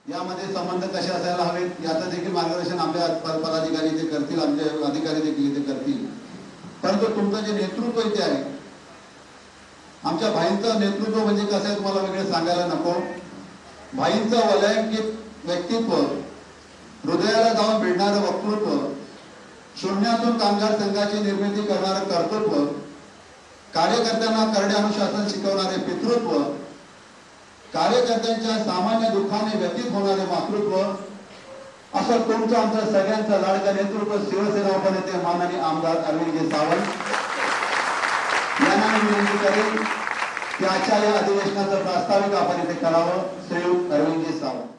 यामध्ये संबंध कसे असायला हवेत याचं देखील मार्गदर्शन आपल्या पदाधिकारी ते करतील, आमचे अधिकारी देखील ते करतील. परंतु तुमचं जे नेतृत्व इथे आहे, आमच्या भाईंचं नेतृत्व म्हणजे कसं आहे तुम्हाला वेगळं सांगायला नको. भाईंचं वलयांकित व्यक्तित्व, हृदयाला जाऊन भिडणारं वक्तृत्व, शून्यातून कामगार संघाची निर्मिती करणारं कर्तृत्व, कार्यकर्त्यांना करडे अनुशासन शिकवणारे पितृत्व, कार्यकर्त्यांच्या सामान्य दुःखाने व्यतीत होणारे मातृत्व, असं तुमचं आमचं सगळ्यांचं लाडकं नेतृत्व शिवसेना उपनेते माननीय आमदार अरविंदजी सावंत यांना मी विनंती करेन की आजच्या या अधिवेशनाचं प्रास्ताविक आपण इथे करावं. श्री अरविंदजी सावंत.